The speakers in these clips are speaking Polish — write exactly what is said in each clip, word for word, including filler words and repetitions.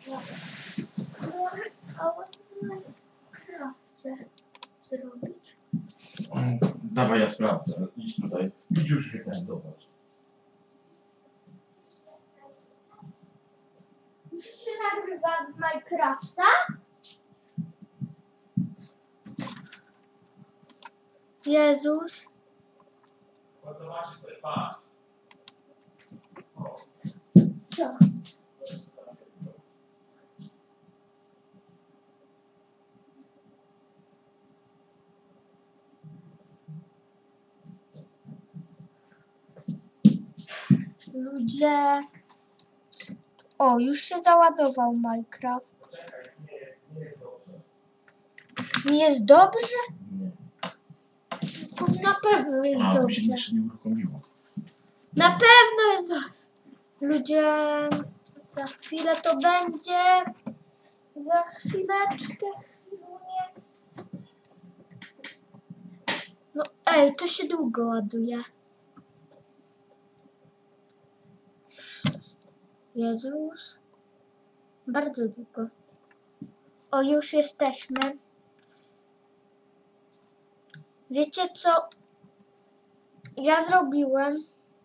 A w Minecrafcie zrobić? Dawaj, ja sprawdzę. Idź tutaj. Idź już się ten, zobacz. Już się nagrywa w Minecrafta? Jezus. Zobaczcie sobie, patrz. Co? Ludzie... O, już się załadował Minecraft. Nie jest dobrze? Nie. To na pewno jest A, to dobrze. się jeszcze nie uruchomiło. Na pewno jest dobrze. Ludzie... Za chwilę to będzie... Za chwileczkę, chwilę. No ej, to się długo ładuje. Jezus. Bardzo długo. O, już jesteśmy. Wiecie co? Ja zrobiłem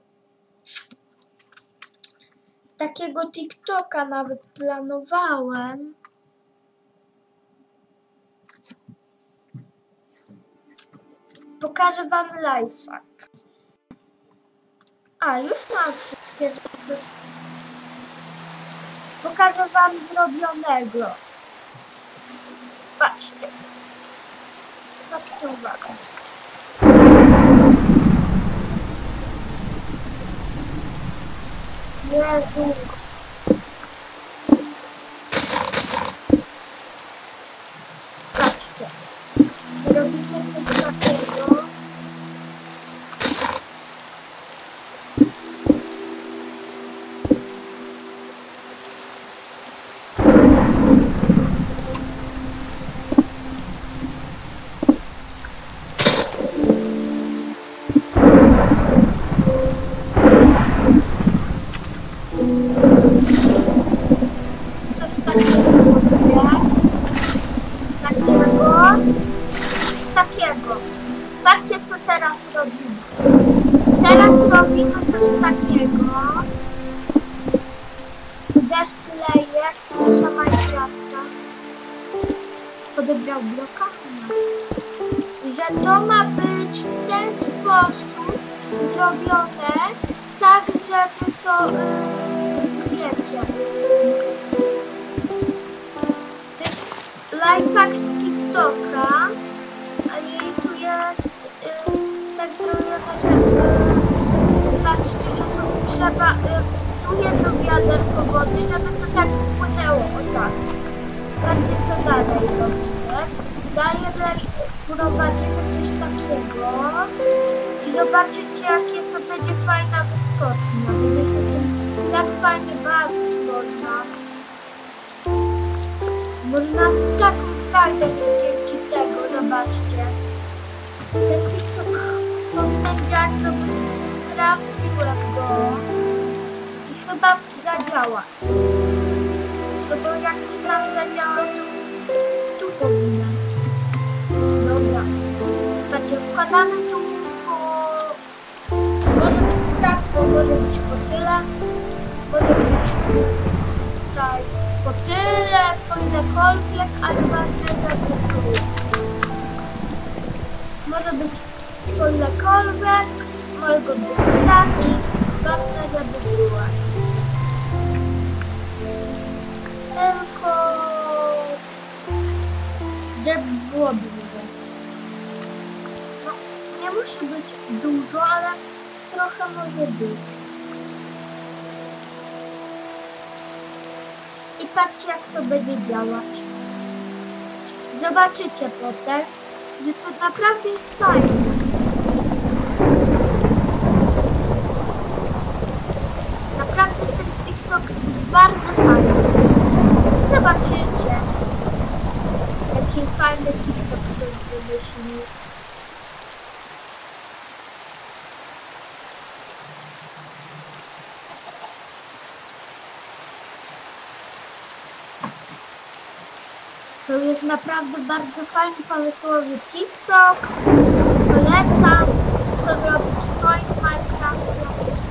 takiego TikToka, nawet planowałem. Pokażę wam lifehack. A, już mam wszystkie rzeczy. Pokażę wam zrobionego. Patrzcie. Patrzcie uwagę. Jezu. Patrzcie. Robimy coś takiego. Coś takiego robię. Takiego. Takiego. Patrzcie, co teraz robimy. Teraz robimy coś takiego. Deszcz leje, cisza Minecrafta. Odebrał bloka? Że to ma być w ten sposób zrobione, tak żeby to, yy, wiecie, to jest lifehack z TikToka, a jej tu jest yy, tak zrobione, że yy, patrzcie, że tu trzeba, yy, tu jedno wiaderko wody, żeby to tak płynęło o tak. Patrzcie, co dalej robimy. Dalej wprowadzimy coś takiego i zobaczycie, jakie to będzie fajna wyskocznia. Będzie się tym tak fajnie bawić można. Można taką frajdę mieć dzięki tego, zobaczcie. Ten TikTok powinien działać, no bo sprawdziłem go i chyba zadziała. No bo jak tam zadziałał, to tu powinien. Dobra. Patrzcie, wkładamy tu po... Może być tak, bo może być po tyle. Może być tutaj po tyle, po ilekolwiek, ale ważne, żeby było. Może być po ilekolwiek, może być tak i ważne, żeby było. Tylko... żeby było dużo. No, nie musi być dużo, ale trochę może być. I patrzcie, jak to będzie działać. Zobaczycie potem, że to naprawdę jest fajne. Naprawdę ten TikTok bardzo fajny jest. Zobaczycie, jaki fajny TikTok ktoś wymyślił. To jest naprawdę bardzo fajny, pomysłowy TikTok. Polecam to zrobić w swoim Minecrafcie.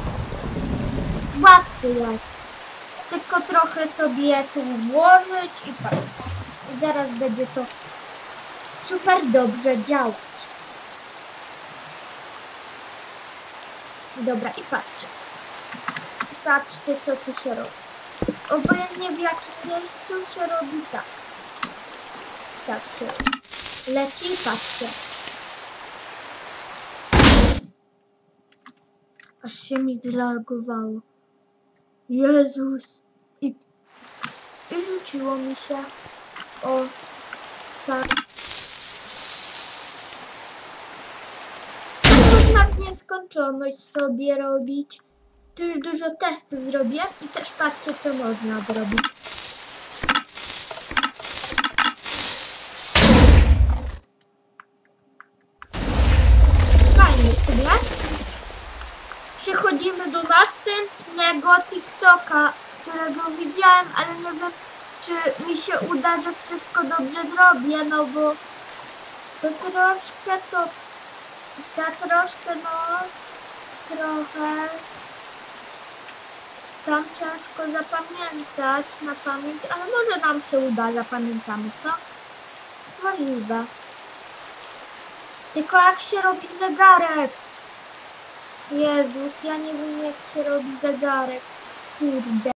Łatwy jest. Tylko trochę sobie tu włożyć i tak. I zaraz będzie to super dobrze działać. Dobra, i patrzcie. I patrzcie, co tu się robi. Obojętnie w jakim miejscu się robi tak. Tak się robi. Leci i patrzcie. Aż się mi zlagowało. Jezus. I, i rzuciło mi się. O, tak. Można w nieskończoność sobie robić. Tu już dużo testów zrobię i też patrzcie, co można zrobić. Fajnie, co nie? Przechodzimy do następnego TikToka, którego widziałem, ale nie wiem, czy mi się uda, że wszystko dobrze zrobię, no bo to troszkę to, ta troszkę, no, trochę tam ciężko zapamiętać na pamięć, ale może nam się uda, zapamiętamy, co? Możliwe. Tylko jak się robi zegarek? Jezus, ja nie wiem, jak się robi zegarek. Kurde.